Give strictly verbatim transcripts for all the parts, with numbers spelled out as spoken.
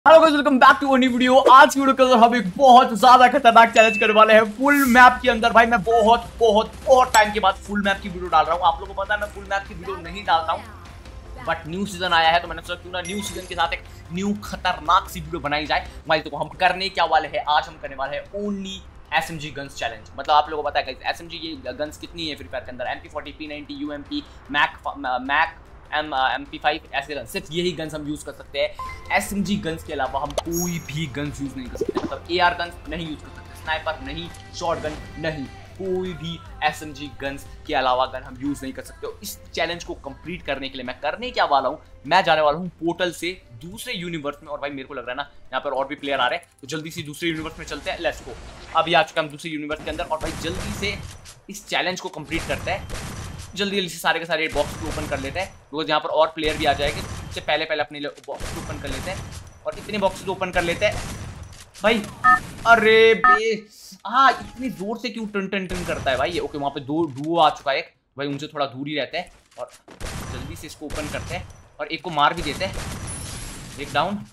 Hello guys, welcome back to new video. आज की video के अंदर हम एक बहुत ज्यादा खतरनाक चैलेंज करने वाले हैं फुल मैप के अंदर। भाई मैं बहुत बहुत बहुत टाइम के बाद फुल मैप की वीडियो डाल रहा हूं। आप लोगों को पता है मैं फुल मैप की वीडियो नहीं डालता हूं, बट न्यू सीजन आया है तो मैंने सोचा क्यों ना न्यू सीजन के साथ एक न्यू खतरनाक सी वीडियो बनाई जाए। भाई तो हम करने क्या वाले हैं, आज हम करने वाले हैं ओनली एसएमजी गन्स चैलेंज। मतलब आप लोगों को पता है एसएमजी ये गन्स कितनी है फ्री फायर के अंदर, M P forty, P ninety, UMP, Mac Mac M M P five, ऐसे गन, सिर्फ यही गन्स हम यूज़ कर सकते हैं। एसएमजी गन्स के अलावा हम कोई भी गन्स यूज़ नहीं कर सकते। मतलब एआर गन्स नहीं यूज़ कर सकते, स्नाइपर नहीं, शॉटगन नहीं, कोई भी एसएमजी गन्स के अलावा गन हम यूज़ नहीं कर सकते। और इस चैलेंज को कंप्लीट करने के लिए मैं करने क्या वाला हूँ, मैं जाने वाला हूँ पोर्टल से दूसरे यूनिवर्स में। और भाई मेरे को लग रहा है ना यहाँ पर और भी प्लेयर आ रहे हैं, तो जल्दी से दूसरे यूनिवर्स में चलते हैं। Let's go. अभी आ चुका हम दूसरे यूनिवर्स के अंदर और भाई जल्दी से इस चैलेंज को कंप्लीट करते हैं। जल्दी जल्दी से सारे के सारे बॉक्स को ओपन कर लेते हैं, बिकॉज यहाँ पर और प्लेयर भी आ जाएंगे। इससे पहले पहले अपने बॉक्स को ओपन कर लेते हैं और इतने बॉक्स को ओपन कर लेते हैं भाई। अरे बे हाँ, इतनी जोर से क्यों टन टन टन करता है भाई ये। ओके, वहाँ पे दो डुओ आ चुका है एक, भाई उनसे थोड़ा दूर ही रहते हैं और जल्दी से इसको ओपन करते हैं और एक को मार भी देते हैं। एक डाउन।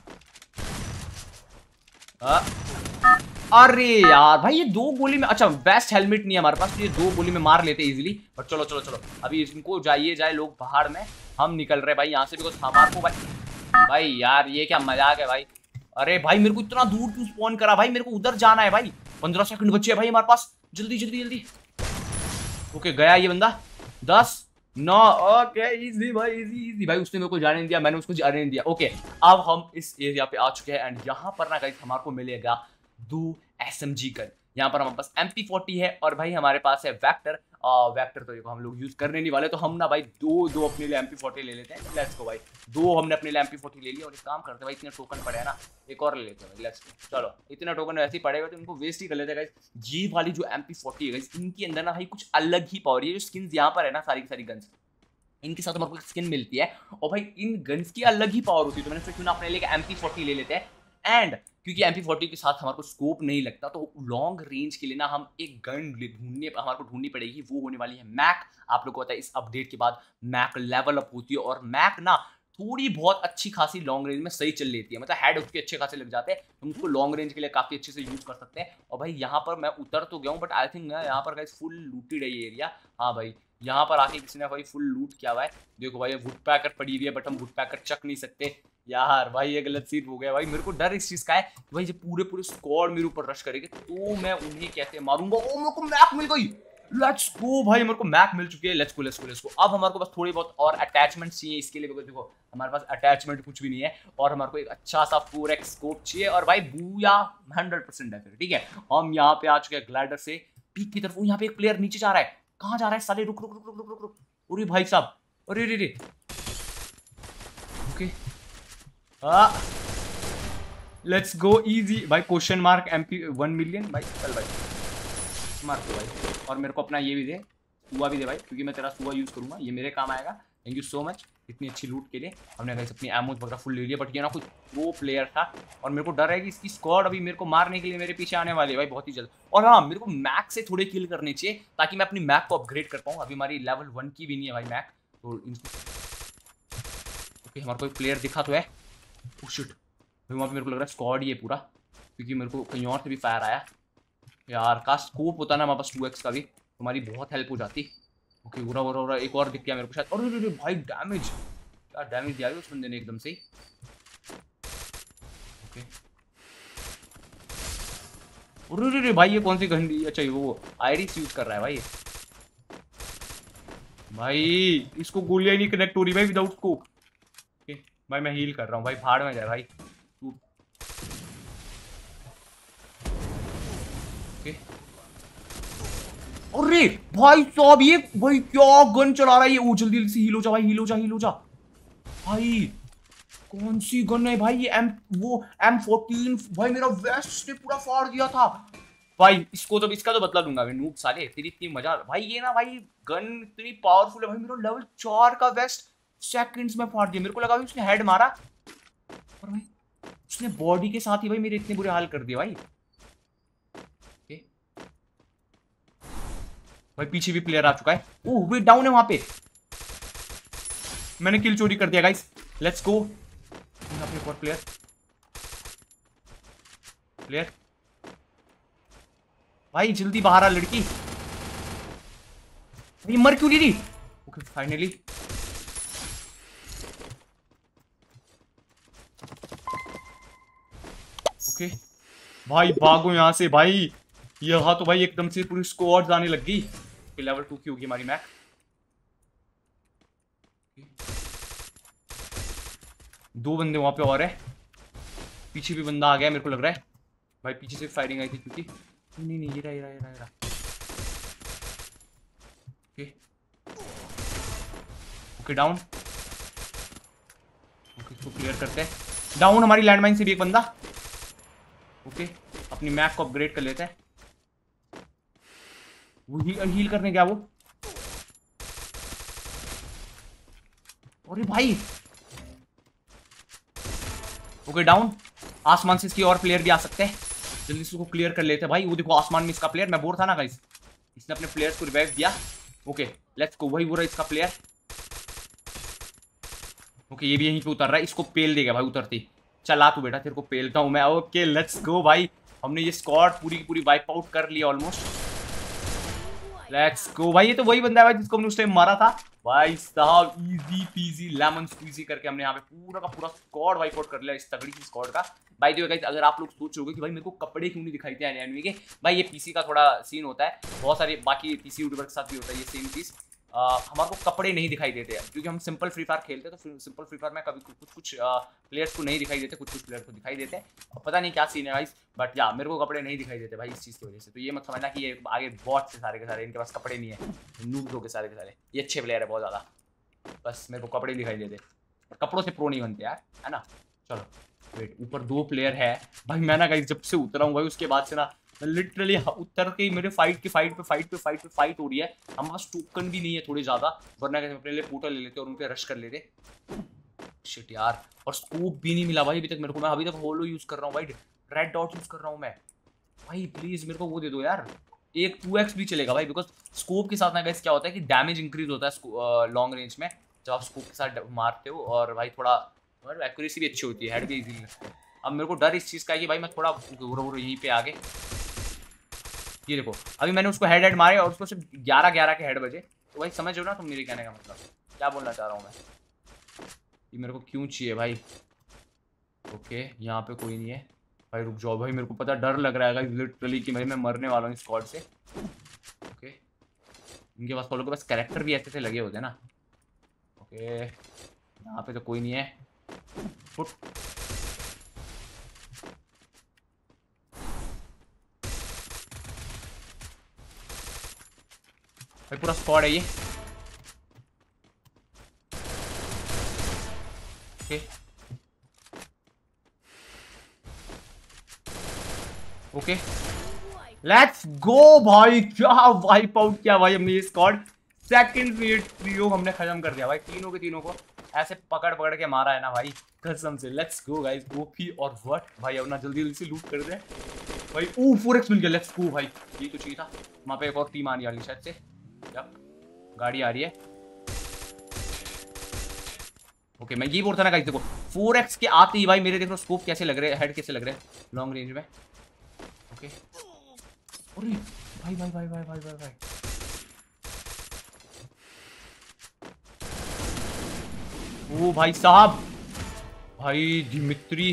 अरे यार भाई ये दो गोली में, अच्छा वेस्ट हेलमेट नहीं है हमारे पास, तो ये दो गोली में मार लेते इजीली। पर चलो चलो चलो अभी इनको जाइए जाए लोग बाहर में, हम निकल रहे भाई यहाँ से। बिकॉज हमारे को भाई भाई यार ये क्या मजाक है भाई। अरे भाई मेरे को इतना दूर क्यों स्पॉन करा भाई, मेरे को उधर जाना है भाई। पंद्रह सेकंड बचे भाई हमारे पास, जल्दी जल्दी जल्दी। ओके गया ये बंदा। दस नौ। ओके इजी भाई, इजी इजी भाई। उसने मेरे को जाने नहीं दिया, मैंने उसको जाने नहीं दिया। ओके अब हम इस एरिया पे आ चुके हैं एंड यहाँ पर ना गाइस हमारे को मिलेगा दो एसएमजी गन। यहाँ पर हमारे पास एम पी फोर्टी है और भाई हमारे पास है वेक्टर। वेक्टर तो देखो हम लोग यूज करने नहीं वाले, तो हम ना भाई दो दो अपने लिए एम पी फोर्टी ले लेते हैं। लेट्स गो भाई, दो हमने अपने लिए एम पी फोर्टी ले लिया। और एक काम करते हैं भाई, इतने टोकन पड़े हैं ना, एक और ले लेते हैं भाई। Let's go. चलो इतने टोकन वैसे ही पड़े हुए तो इनको वेस्ट ही कर लेते हैं गाइस। ये वाली जो एम पी फोर्टी है गाइस, इनके अंदर ना भाई कुछ अलग ही पावर है। जो स्किन्स यहाँ पर है ना, सारी की सारी गन्स इनके साथ हमारे को स्किन मिलती है और भाई इन गन्स की अलग ही पावर होती है। तो मैंने सोचा क्यों ना अपने लिए एम पी फोर्टी ले लेते हैं। एंड क्योंकि एम पी फोर्टी के साथ हमारे को स्कोप नहीं लगता, तो लॉन्ग रेंज के लिए ना हम एक गन ढूंढने हमारे को ढूंढनी पड़ेगी। वो होने वाली है मैक। आप लोगों को पता है इस अपडेट के बाद मैक लेवल अप होती है और मैक ना थोड़ी बहुत अच्छी खासी लॉन्ग रेंज में सही चल लेती है। मतलब हेड उसके अच्छे खासे लग जाते हैं, हम उसको लॉन्ग रेंज के लिए काफी अच्छे से यूज कर सकते हैं। और भाई यहाँ पर मैं उतर तो गया हूँ, बट आई थिंक यहाँ पर गाइस फुल लूटेड है ये एरिया। हाँ भाई यहाँ पर आके किसी ने भाई फुल लूट किया हुआ है। देखो भाई वुड पैकर पड़ी हुई है, बट हम वुड पैकर चक नहीं सकते यार। भाई ये गलत सीन हो गया भाई। मेरे को डर इस चीज का है कि भाई जब पूरे पूरे स्क्वाड मेरे ऊपर रश करेंगे तो मैं उन्हें कैसे मारूंगा। ओ मेरे को मैप मिल गई। लेट्स गो भाई, मेरे को मैप मिल चुकी है। Let's go let's go let's go. अब हमारे को बस थोड़ी बहुत और अटैचमेंट चाहिए इसके लिए, देखो हमारे पास अटैचमेंट कुछ भी नहीं है। और हमारे को एक अच्छा सा फोर एक्स स्कोप चाहिए और भाई बूया हंड्रेड परसेंट है फिर। ठीक है, हम यहाँ पे आ चुके हैं ग्लाइडर से पीक की तरफ। यहाँ पे एक प्लेयर नीचे जा रहा है, कहाँ जा रहा है साले? रुक रुक रुक रुक रुक रुक रुक। अरे भाई साहब, अरे रे रे। ओके लेट्स गो इजी भाई। Question mark MP one million भाई। चल भाई मार दो भाई। और मेरे को अपना ये भी दे, सुआ भी दे भाई, क्योंकि मैं तेरा सुआ यूज करूंगा, ये मेरे काम आएगा। थैंक यू सो मच इतनी अच्छी लूट के लिए। हमने गाइस अपनी एमोज वगैरह फुल ले लिया, बट ये ना कुछ वो प्लेयर था और मेरे को डर है कि इसकी स्क्वाड अभी मेरे को मारने के लिए मेरे पीछे आने वाली है भाई बहुत ही जल्द। और हाँ मेरे को मैक से थोड़े किल करने चाहिए ताकि मैं अपनी मैक को अपग्रेड कर पाऊँ। अभी हमारी लेवल वन की भी नहीं है भाई मैक, तो ओके हमारे को एक प्लेयर दिखा तो है। ओह शिट भाई, वहाँ पे मेरे को लग रहा है स्क्वाड ही है पूरा, क्योंकि मेरे को कहीं और से भी फायर आया यार। का स्कोप होता ना हमारे पास टू एक्स का भी, हमारी बहुत हेल्प हो जाती। ओके उरा उरा उरा एक और दिख गया मेरे को शायद। अरे अरे भाई डैमेज, क्या डैमेज दिया उस बंदे ने एकदम से ही। ओके अरे अरे भाई ये कौन सी गंदी, अच्छा वो आयरिस यूज कर रहा है भाई। भाई इसको गोलियां ही नहीं कनेक्ट हो रही भाई विदाउट स्कोप। ओके भाई मैं हील कर रहा हूँ भाई, भाड़ में जाए भाई। अरे भाई साहब ये भाई क्या गन चला रहा है ये। वो जल्दी जल्दी से हील हो जा भाई, हील हो जा हील हो जा भाई। कौन सी गन है भाई ये? एम वो एम फोर्टीन भाई। मेरा वेस्ट ने पूरा फाड़ दिया था भाई। इसको तो इसका तो बदला दूंगा मैं, नूब साले तेरी इतनी मजा भाई। ये ना भाई गन इतनी पावरफुल है भाई। मेरा लेवल चार का वेस्ट सेकंड्स में फाड़ दिया। मेरे को लगा भाई उसने हेड मारा और भाई उसने बॉडी के साथ ही भाई मेरे इतने बुरे हाल कर दिए भाई। भाई पीछे भी प्लेयर आ चुका है। ओह वे डाउन है वहां पे, मैंने किल चोरी कर दिया गाइस। Let's go. यहाँ पे एक और प्लेयर। प्लेयर भाई जल्दी बाहर आ लड़की, ये मर क्यों नहीं रही? ओके फाइनली ओके भाई भागो यहाँ से भाई, यहाँ तो भाई एकदम से पूरी स्क्वाड आने लग गई। लेवल टू की होगी हमारी मैक। दो बंदे वहां पे और है, पीछे भी बंदा आ गया मेरे को लग रहा है भाई, पीछे से फायरिंग आई थी क्योंकि नहीं नहीं ये रहा ये रहा ये रहा, ये रहा। ओके ओके डाउन, ओके इसको क्लियर करते हैं। डाउन हमारी लैंडमाइन से भी एक बंदा। ओके अपनी मैप को अपग्रेड कर लेते हैं। वो ही, हील करने गया वो। अरे भाई ओके डाउन, आसमान से इसकी और प्लेयर भी आ सकते हैं, जल्दी से उसको क्लियर कर लेते हैं भाई। वो देखो आसमान में इसका प्लेयर, मैं बोर था ना गाइस, इसने अपने प्लेयर्स को रिवाइव दिया। ओके लेट्स गो, वही बुरा इसका प्लेयर। ओके ये भी यहीं पे उतर रहा है, इसको पेल देगा भाई उतरती। चला तू बेटा, तेरे को पेलता हूं मैं। ओके लेट्स गो भाई, हमने ये स्क्वाड पूरी की पूरी वाइप आउट कर लिया ऑलमोस्ट। लेट्स गो भाई, ये तो वही बंदा है भाई जिसको हमने उस टाइम मारा था भाई साहब। इजी पीजी लेमन स्क्वीजी करके हमने यहाँ पे पूरा का पूरा स्क्वाड वाइप आउट कर लिया इस तगड़ी सी स्क्वाड का। भाई देखो गाइस, अगर आप लोग सोच रहे होगे कि भाई मेरे को कपड़े क्यों नहीं दिखाई दे एनिमी के, भाई ये पीसी का थोड़ा सीन होता है, बहुत सारे बाकी पीसी यूट्यूबर के साथ भी होता है ये सेम चीज। हमारे को कपड़े नहीं दिखाई देते हैं क्योंकि हम सिंपल फ्री फायर खेलते हैं, तो सिंपल फ्री फायर में कभी कुछ कुछ प्लेयर्स को नहीं दिखाई देते, कुछ कुछ प्लेयर्स को दिखाई देते हैं। और पता नहीं क्या सीन है गाइस, बट या मेरे को कपड़े नहीं दिखाई देते भाई इस चीज़ की वजह से। तो ये मत समझना कि ये आगे बहुत से सारे के सारे इनके पास कपड़े नहीं है, नूब हो के सारे के सारे। ये अच्छे प्लेयर है बहुत ज़्यादा, बस मेरे को कपड़े दिखाई देते, कपड़ों से प्रो नहीं बनते यार, है ना। चलो वेट, ऊपर दो प्लेयर है भाई। मैं ना गाइस जब से उतरा हूँ भाई उसके बाद से ना लिटरली उतर के मेरे फाइट की फाइट पे फाइट पे फाइट पे फाइट हो रही है। हमारे पास टोकन भी नहीं है थोड़े ज्यादा, वरना अपने लिए पोर्टल ले लेते और उन पे रश कर लेते। शिट यार, और स्कोप भी नहीं मिला भाई अभी तक मेरे को। मैं अभी तक होलो यूज कर रहा हूँ भाई, रेड डॉट यूज कर रहा हूँ मैं भाई। प्लीज मेरे को वो दे दो यार, एक टू एक्स भी चलेगा भाई, बिकॉज स्कोप के साथ ना गाइस क्या होता है कि डैमेज इंक्रीज होता है लॉन्ग रेंज में जब आप स्कोप के साथ मारते हो, और भाई थोड़ा एक्यूरेसी भी अच्छी होती है, हेड भी इजीली लगता है। अब मेरे को डर इस चीज़ का है कि भाई मैं थोड़ा यहीं पे आगे, ये देखो अभी मैंने उसको हेड हेड मारे और उसको सिर्फ ग्यारह ग्यारह के हेड बजे। तो भाई समझ हो ना तुम मेरे कहने का मतलब, क्या बोलना चाह रहा हूँ मैं। ये मेरे को क्यों चाहिए भाई। ओके यहाँ पे कोई नहीं है भाई, रुक जाओ भाई, मेरे को पता डर लग रहा है लिटरली कि भाई मैं मरने वाला हूँ इस स्क्वाड से। ओके इनके पास फॉलो के पास कैरेक्टर भी ऐसे से लगे होते हैं ना। ओके यहाँ पे तो कोई नहीं है। फुट भाई पूरा स्क्वाड है ये। ओके ओके लेट्स गो भाई, क्या वाइप आउट किया भाई हमने ये स्क्वाड। सेकंड रेट ट्रियो हमने खत्म कर दिया भाई, तीनों के तीनों को ऐसे पकड़ पकड़ के मारा है ना भाई कसम से। लेट्स गो गाइस, ओपी और व्हाट भाई, अब ना जल्दी जल्दी से लूट कर दे भाई। ओ फोर एक्स मिल गया, लेट्स गो भाई, ये तो चाहिए था। वहां पे एक और टीम आने वाली शायद से, गाड़ी आ रही है। ओके मैं ये बोल रहा था ना गाइस, देखो फोर एक्स के आते ही भाई मेरे देखो स्कोप कैसे लग रहे हैं, हेड कैसे लग रहे हैं लॉन्ग रेंज में। ओके अरे भाई भाई भाई भाई भाई भाई भाई ओ भाई साहब, भाई दिमित्री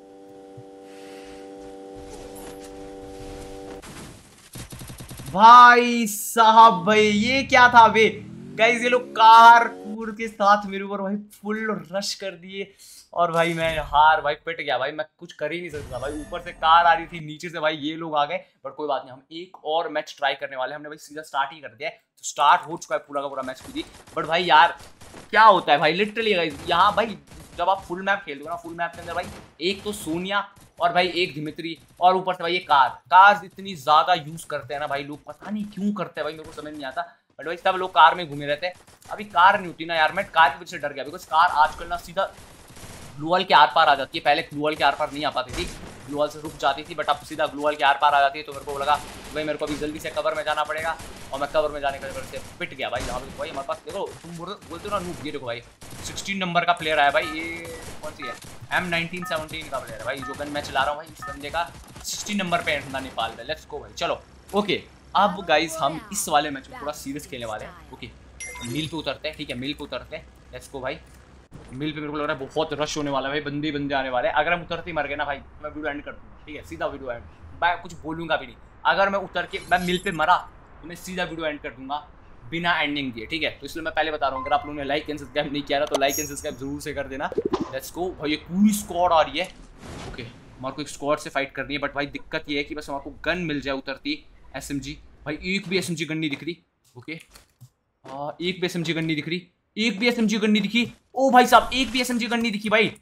भाई साहब, भाई ये क्या था बे गाइस। ये लोग कार कूड़ के साथ मेरे ऊपर भाई फुल रश कर दिए और भाई मैं हार भाई पिट गया भाई, मैं कुछ कर ही नहीं सकता भाई। ऊपर से कार आ रही थी, नीचे से भाई ये लोग आ गए, बट कोई बात नहीं, हम एक और मैच ट्राई करने वाले हैं। हमने भाई सीधा स्टार्ट ही कर दिया है, तो स्टार्ट हो चुका है पूरा का पूरा मैच खुद ही। बट भाई यार क्या होता है भाई लिटरली गाइस, यहाँ भाई जब आप फुल मैप खेलते हो ना, फुल मैप के अंदर भाई एक तो सोनिया और भाई एक दिमित्री और ऊपर से भाई ये कार कार इतनी ज्यादा यूज करते हैं ना भाई लोग, पता नहीं क्यों करते हैं भाई, मेरे को समझ नहीं आता। बट भाई सब लोग कार में घूमे रहते हैं। अभी कार नहीं होती ना यार, मैं कार की वजह से डर गया, बिकॉज कार आजकल ना सीधा ग्लूवल के आर पार आ जाती है। पहले ग्लूवल के आर पार नहीं आ पाती थी, ग्लूवल से रुक जाती थी, बट अब सीधा ग्लूवल के आर पार आ जाती है। तो मेरे को लगा भाई मेरे को अभी जल्दी से कवर में जाना पड़ेगा, और मैं कवर में जाने की वजह से पिट गया भाई। यहाँ पे भाई हमारे पास देखो, तुम बोलते हो ना नूब, ये देखो भाई सिक्सटीन नंबर का प्लेयर आया भाई। ये कौन सी है, एम नाइनटीन सेवनटीन का प्लेयर है भाई, जो गन मैं चला रहा हूँ भाई। इस बंदे का सिक्सटी नंबर पे एंड नेपाल पे। लेट्स गो भाई, चलो ओके। अब गाइस हम इस वाले मैच में थोड़ा सीरियस खेलने वाले हैं। ओके मिल पे उतरते हैं, ठीक है मिल पे उतरते हैं। लेट्स गो भाई, मिल पे मेरे को लग रहा है बहुत रश होने वाला है भाई, बंदे बंदे आने वाले हैं। अगर हम उतरते ही मर गए ना भाई, मैं वीडियो एंड कर दूँगा, ठीक है सीधा वीडियो एंड, मैं कुछ बोलूँगा भी नहीं। अगर मैं उतर के मैं मिल पे मरा तो मैं सीधा वीडियो एंड कर दूंगा बिना एंडिंग दिए, ठीक है। तो इसलिए मैं पहले बता रहा हूँ, अगर आप लोगों ने लाइक एंड सब्सक्राइब नहीं किया ना तो लाइक एंड सब्सक्राइब जरूर से कर देना। लेट्स गो भाई, ये पूरी स्क्वाड आ रही है। ओके हमारे को एक स्क्वाड से फाइट करनी है, बट भाई दिक्कत ये है कि बस हमारे को गन मिल जाए उतरती। एसएमजी भाई, एक भी एसएमजी गन नहीं दिख रही। ओके हाँ एक भी एसएमजी गन नहीं दिख रही, एक भी एसएमजी गन नहीं दिखी। ओ भाई साहब एक भी एसएमजी गन नहीं दिखी भाई।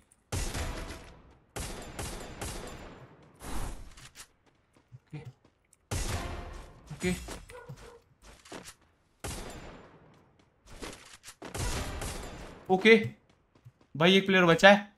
ओके ओके भाई एक प्लेयर बचा है।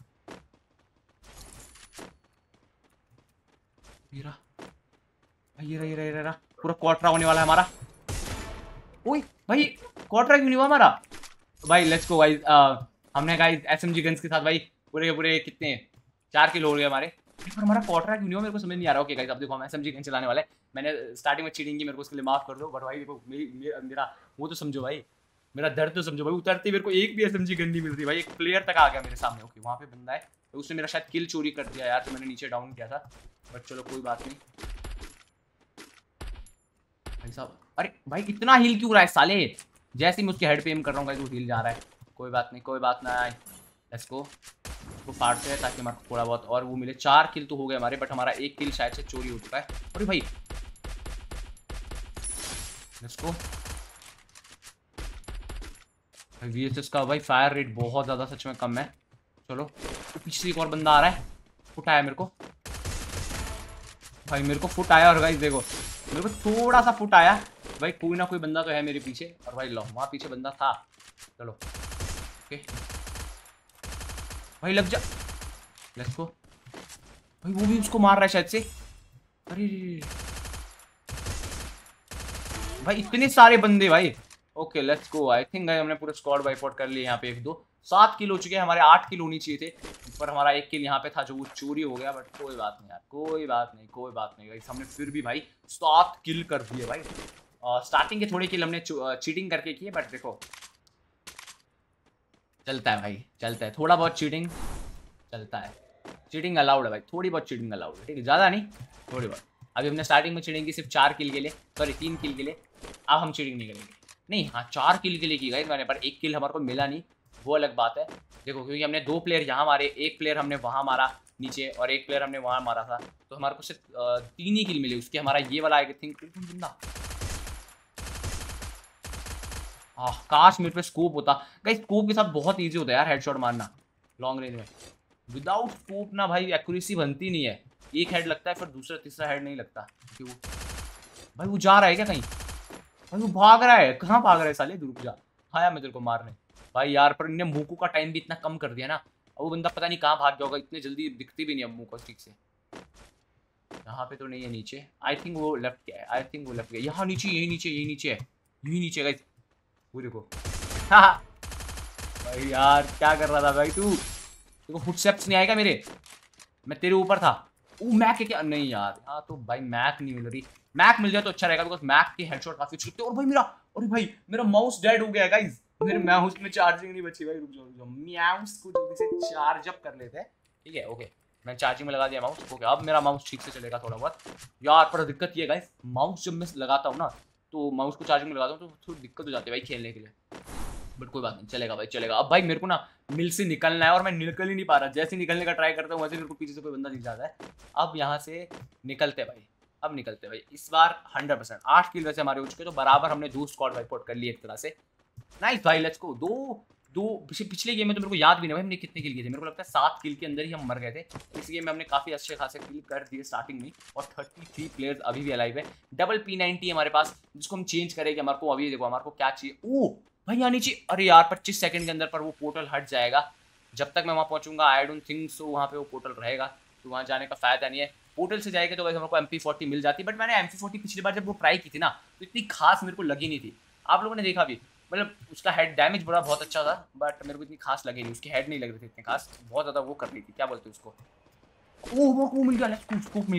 ये रहा भाई, ये रहा ये रहा ये रहा, पूरा क्वार्टर होने वाला है हमारा। ओए भाई क्वार्टर क्यों नहीं हुआ हमारा भाई। लेट्स गो गाइस, हमने गाइस एसएमजी गन्स के साथ भाई पूरे पूरे कितने चार किलो हो गए हमारे, पर हमारा क्वार्टर क्यों नहीं हुआ मेरे को समझ नहीं आ रहा। ओके गाइस अब देखो हम एसएमजी गन चलाने वाले, मैंने स्टार्टिंग में चीटिंग की, मेरे को उसके लिए माफ कर दो। बट भाई देखो मेरा वो तो समझो भाई, मेरा दर्द तो समझो भाई। उतरते मेरे को एक भी एसएमजी गन नहीं मिल रही भाई, एक प्लेयर तक आ गया मेरे सामने। ओके वहाँ पे बंदा है, तो उसने मेरा शायद किल चोरी कर दिया यार, तो मैंने नीचे डाउन किया था, बट चलो कोई बात नहीं। भाई साहब अरे भाई इतना हील क्यों रहा है साले, जैसे ही मैं उसके हेड पे एम कर रहा हूँ तो हील जा रहा है। कोई बात नहीं कोई बात नहीं, लेट्स गो उसको फाड़ते हैं ताकि हमारे थोड़ा बहुत और वो मिले। चार किल तो हो गए हमारे, बट हमारा एक किल शायद से चोरी हो चुका है। अरे भाई लेट्स गो भाई, वीएचएस का भाई फायर रेट बहुत ज़्यादा सच में कम है। चलो तो पीछे एक और बंदा आ रहा है, फुट आया मेरे को भाई, मेरे को फुट आया। और गाइस देखो मेरे को थोड़ा सा फुट आया भाई, कोई ना कोई बंदा तो है मेरे पीछे। और भाई लो वहाँ पीछे बंदा था। चलो ओके भाई लग जा, लेट्स गो भाई। वो भी उसको मार रहा है शायद से। अरे भाई इतने सारे बंदे भाई। Okay let's go, I think हमने पूरे स्क्वाड वाइप आउट कर लिए। यहाँ पे एक दो सात किल हो चुके हैं हमारे, आठ किल होनी चाहिए थे, पर हमारा एक किल यहाँ पे था जो वो चोरी हो गया। बट कोई बात नहीं यार, कोई बात नहीं कोई बात नहीं गाइस, हमने फिर भी भाई सात किल कर दिए भाई। स्टार्टिंग के थोड़े किल हमने चीटिंग करके किए, बट देखो चलता है भाई चलता है, थोड़ा बहुत चीटिंग चलता है, चीटिंग अलाउड है भाई, थोड़ी बहुत चीटिंग अलाउड है, ठीक है ज़्यादा नहीं थोड़ी बहुत। अभी हमने स्टार्टिंग में चीटिंग की सिर्फ चार किल के लिए, सॉरी तीन किल के लिए, अब हम चीटिंग नहीं करेंगे। नहीं हाँ चार किल के लिए की गई मैंने, पर एक किल हमारे को मिला नहीं, वो अलग बात है। देखो क्योंकि हमने दो प्लेयर यहाँ मारे, एक प्लेयर हमने वहाँ मारा नीचे और एक प्लेयर हमने वहाँ मारा था, तो हमारे को सिर्फ तीन ही किल मिली। उसके हमारा ये वाला आई थिंक बंदा, हाँ काश मेरे पे स्कोप होता। गाइस स्कोप के साथ बहुत इजी होता है यार हेडशॉट मारना लॉन्ग रेंज में। विदाउट स्कोप ना भाई एक्यूरेसी बनती नहीं है, एक हेड लगता है फिर दूसरा तीसरा हेड नहीं लगता। क्यों भाई वो जा रहा है क्या कहीं, भाई वो भाग रहा है, कहाँ भाग रहा है साले, रुक जा। हाँ यार मैं तेरे को मारने भाई यार, पर इन्हें मूकू का टाइम भी इतना कम कर दिया ना, अब वो बंदा पता नहीं कहाँ भाग गया होगा, इतने जल्दी दिखती भी नहीं अब मूको ठीक से। यहाँ पे तो नहीं है नीचे, आई थिंक वो लेफ्ट गया है, आई थिंक वो लेफ्ट गया। यहाँ नीचे यही नीचे यही नीचे है यही नीचे गाइस, वो देखो। हाँ भाई यार क्या कर रहा था भाई तू, देखो फुटस्टेप्स नहीं आएगा मेरे, मैं तेरे ऊपर था। ओ मैक है क्या, नहीं यार हाँ तो भाई मैक नहीं मिल रही, मैक मिल जाए तो अच्छा रहेगा, बिकॉज मैक के हेडशॉट काफी अच्छे लगते हैं। और भाई मेरा अरे भाई मेरा माउस डेड हो गया गाइस, मेरे माउस में चार्जिंग नहीं बची भाई, रुक जाओ रुक जाओ, माउस को जल्दी से चार्ज अप कर लेते हैं, ठीक है ओके मैं चार्जिंग में लगा दिया माउस। ओके अब मेरा माउस ठीक से चलेगा थोड़ा बहुत यार, पर दिक्कत ये है गाइस माउस जब मैं लगाता हूँ ना तो माउस को चार्जिंग में लगाता हूँ तो थोड़ी दिक्कत हो जाती है भाई खेलने के लिए, बट कोई बात नहीं चलेगा भाई चलेगा। अब भाई मेरे को ना मिल से निकलना है और मैं निकल ही नहीं पा रहा, जैसे निकलने का ट्राई करता हूँ वैसे मेरे को पीछे से कोई बंदा दिख जाता है। अब यहाँ से निकलते भाई, अब निकलते भाई इस बार हंड्रेड परसेंट। आठ किल वैसे हमारे हो चुके, तो बराबर हमने दो स्क्वाड वाइप आउट कर लिए एक तरह से। नाइस भाई लेट्स गो। दो दो पिछले गेम में तो मेरे को याद भी नहीं भाई हमने कितने किल किए थे, मेरे को लगता है सात किल के अंदर ही हम मर गए थे। इस गेम में हमने काफी अच्छे खासे किल कर दिए स्टार्टिंग में, और थर्टी थ्री प्लेयर्स अभी भी अलाइव है। डबल पी नाइनटी हमारे पास, जिसको हम चेंज करेंगे। हमारे को अभी देखो हमारे को क्या चाहिए, ओ भाई यहाँ नीचे, अरे यार पच्चीस सेकंड के अंदर पर वो पोर्टल हट जाएगा। जब तक मैं वहाँ पहुँचूंगा आई डोंट थिंक सो वहाँ पे वो पोर्टल रहेगा, तो वहाँ जाने का फायदा नहीं है। पोर्टल से जाएगा तो वैसे हमारे को एम पी फोर्टी मिल जाती, बट मैंने एम पी फोर्टी पिछली बार जब वो ट्राई की थी ना तो इतनी खास मेरे को लगी नहीं थी। आप लोगों ने देखा भी, मतलब उसका हेड डैमेज बड़ा बहुत अच्छा था, बट मेरे को इतनी खास लगी नहीं, उसके हेड नहीं लग रहे थे इतने खास, बहुत ज़्यादा वो कर रही थी, क्या बोलते हैं उसको। ओह वो मिल गया, स्कूप मिल गया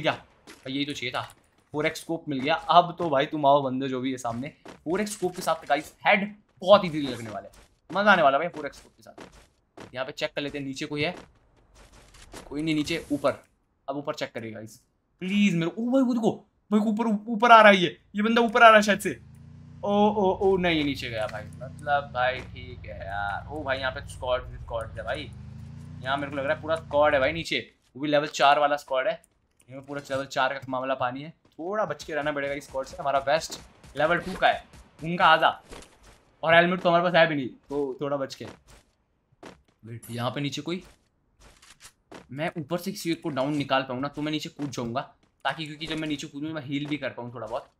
भाई यही तो चाहिए था। फोर एक्स स्कोप मिल गया। अब तो भाई तुम आओ बंदे जो भी है सामने। फोर एक्स स्कोप के साथ गाइस हेड बहुत इजीली लगने वाला है, मजा आने वाला भाई फोर एक्स स्कोप के साथ। यहाँ पे चेक कर लेते हैं नीचे कोई है, कोई नहीं नीचे। ऊपर, अब ऊपर चेक करेगा गाइस प्लीज मेरे। ओ भाई वो देखो भाई ऊपर ऊपर आ रहा है, ये ये बंदा ऊपर आ रहा है शायद से। ओ ओ ओ नहीं नीचे गया भाई, मतलब भाई ठीक है यार। ओ भाई यहाँ पे स्क्वाड स्क्वाड है भाई, यहाँ मेरे को लग रहा है पूरा स्क्वाड है भाई नीचे, वो भी लेवल चार वाला स्क्वाड है। यहाँ पूरा लेवल चार का मामला पानी है, थोड़ा बच के रहना पड़ेगा इस स्क्वाड से। हमारा बेस्ट लेवल टू का है, उनका आधा, और हेलमेट तो हमारे पास है भी नहीं, तो थोड़ा बच के। वेट यहाँ पे नीचे कोई, मैं ऊपर से किसी को डाउन निकाल पाऊँ ना तो मैं नीचे कूद जाऊँगा, ताकि क्योंकि जब मैं नीचे कूदूँ मैं हील भी कर पाऊँ थोड़ा बहुत।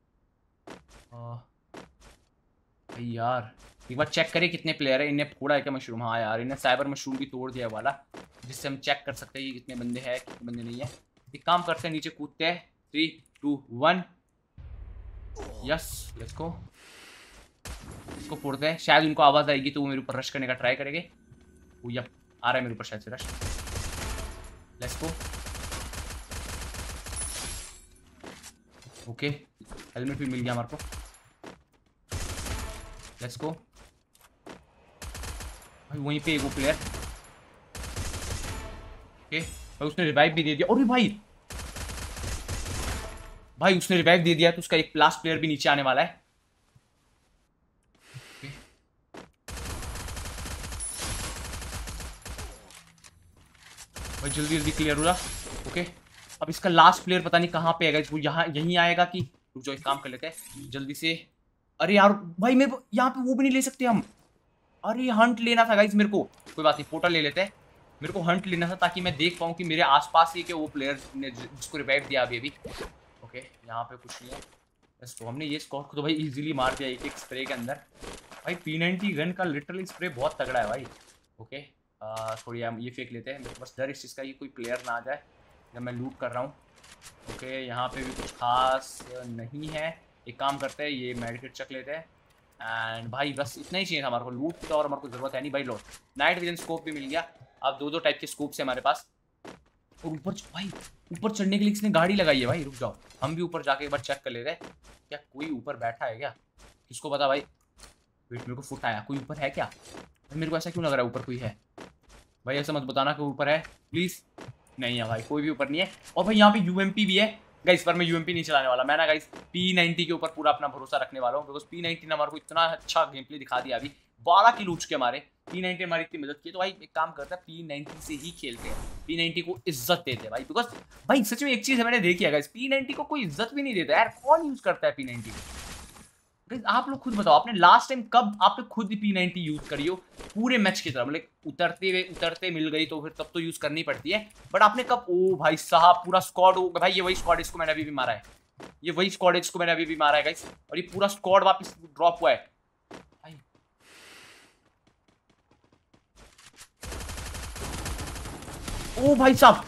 भाई यार एक बार चेक करें कितने प्लेयर है। इन्हें फोड़ा है क्या मशरूम? हाँ यार इन्हें साइबर मशरूम भी तोड़ दिया वाला, जिससे हम चेक कर सकते हैं कि कितने बंदे हैं कितने बंदे नहीं है। एक काम करते हैं नीचे कूदते हैं, three two one yes let's go. इसको फोड़ते हैं, शायद उनको आवाज़ आएगी तो वो मेरे ऊपर रश करने का ट्राई करेंगे। वो यप आ रहा है मेरे ऊपर शायद से rush. Let's go. Okay helmet भी मिल गया हमारे को। Let's go. भाई वहीं पे एक वो प्लेयर, ओके भाई उसने रिवाइव भी दे दिया। अरे भाई भाई उसने रिवाइव दे दिया तो उसका एक लास्ट प्लेयर भी नीचे आने वाला है। okay. भाई जल्दी जल्दी क्लियर हो रहा। ओके अब इसका लास्ट प्लेयर पता नहीं कहाँ पे आएगा, वो यहाँ यहीं आएगा कि रुक जाओ, एक काम कर लेते हैं जल्दी से। अरे यार भाई मेरे को यहाँ पे वो भी नहीं ले सकते हम। अरे हंट लेना था गाइस मेरे को, कोई बात नहीं पोर्टल ले लेते हैं। मेरे को हंट लेना था ताकि मैं देख पाऊँ कि मेरे आसपास ही के वो प्लेयर ने जिसको रिवाइव दिया अभी अभी। ओके यहाँ पे कुछ नहीं है बस, तो हमने ये स्कॉट को तो भाई इजीली मार दिया एक एक स्प्रे के अंदर। भाई पी नाइंटी गन का लिटरली स्प्रे बहुत तगड़ा है भाई। ओके थोड़ी हम ये फेंक लेते हैं, मेरे को बस डर इस चीज़ का कि कोई प्लेयर ना आ जाए जब मैं लूट कर रहा हूँ। ओके यहाँ पे भी कुछ खास नहीं है, एक काम करते हैं ये मेडिकेट चक लेते हैं। एंड भाई बस इतना ही चाहिए था हमारे को, लूट की तो और हमारे को जरूरत है नहीं भाई। लो नाइट विजन स्कोप भी मिल गया। अब दो दो टाइप के स्कोप्स है हमारे पास। और ऊपर भाई ऊपर चढ़ने के लिए किसने गाड़ी लगाई है भाई? रुक जाओ हम भी ऊपर जाके एक बार चेक कर लेते हैं, क्या कोई ऊपर बैठा है क्या? किसको पता भाई। वेट मेरे को फुट आया, कोई ऊपर है क्या? मेरे को ऐसा क्यों लग रहा है ऊपर कोई है? भाई ऐसा मत बताना कि ऊपर है प्लीज़। नहीं है भाई कोई भी ऊपर नहीं है। और भाई यहाँ पे यूएमपी भी है गाइस, पर मैं यूएमपी नहीं चलाने वाला। मैं ना गाइस पी नाइंटी के ऊपर पूरा अपना भरोसा रखने वाला हूँ, बिकॉज पी नाइंटी ने हमारे को इतना अच्छा गेम प्ले दिखा दिया अभी। बारह किल उठ के हमारे पी नाइंटी हमारी इतनी मदद की, तो भाई एक काम करता है पी नाइंटी से ही खेलते हैं, पी नाइंटी को इज्जत देते हैं भाई। बिकॉज भाई सच में एक चीज़ है मैंने देखी है गाइस, पी नाइंटी को कोई इज्जत भी नहीं देता यार। कौन यूज़ करता है पी नाइंटी को? आप लोग खुद बताओ, आपने लास्ट टाइम कब आपने खुद पी नाइंटी यूज करी हो पूरे मैच की तरह? मतलब उतरते हुए उतरते मिल गई तो फिर तब तो यूज करनी पड़ती है, बट आपने कब? ओ भाई साहब पूरा स्क्वाड हो भाई, ये वही स्क्वाड इसको मैंने अभी भी मारा है, ये वही स्क्वाड इसको मैंने अभी भी मारा है गाइस, और ये पूरा स्क्वाड वापस ड्रॉप हुआ है भाई। ओ भाई साहब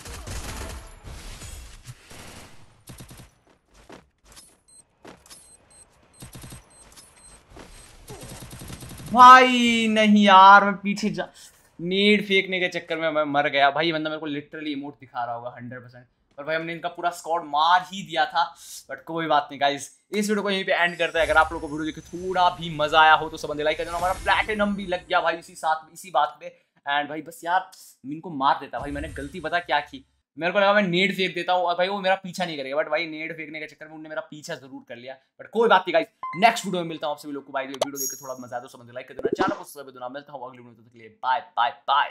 भाई नहीं यार, मैं पीछे जा नीड फेंकने के चक्कर में मैं मर गया भाई। बंदा मेरे को लिटरली इमोट दिखा रहा होगा हंड्रेड परसेंट, पर भाई हमने इनका पूरा स्क्वाड मार ही दिया था। बट कोई बात नहीं गाइस, इस वीडियो को यहीं पे एंड करते हैं। अगर आप लोगों को वीडियो देखे थोड़ा भी मजा आया हो तो सब बंदे लाइक कर देना। हमारा प्लैटिनम भी लग गया भाई इसी साथ इसी बात पे। एंड भाई बस यार इनको मार देता भाई, मैंने गलती पता क्या की, मेरे को लगा मैं नेड फेंक देता हूँ और भाई वो मेरा पीछा नहीं करेगा, बट भाई नेड फेंकने के चक्कर में उन्होंने मेरा पीछा जरूर कर लिया। बट कोई बात नहीं गाइस, नेक्स्ट वीडियो में मिलता हूँ आप सभी लोग को। भाई वीडियो देख के थोड़ा मजा आता है तो समझ लाइक कर देना, चैनल को सब्सक्राइब कर देना। मिलता हूँ अगले वीडियो में, तब तक के लिए बाय बाय बाय।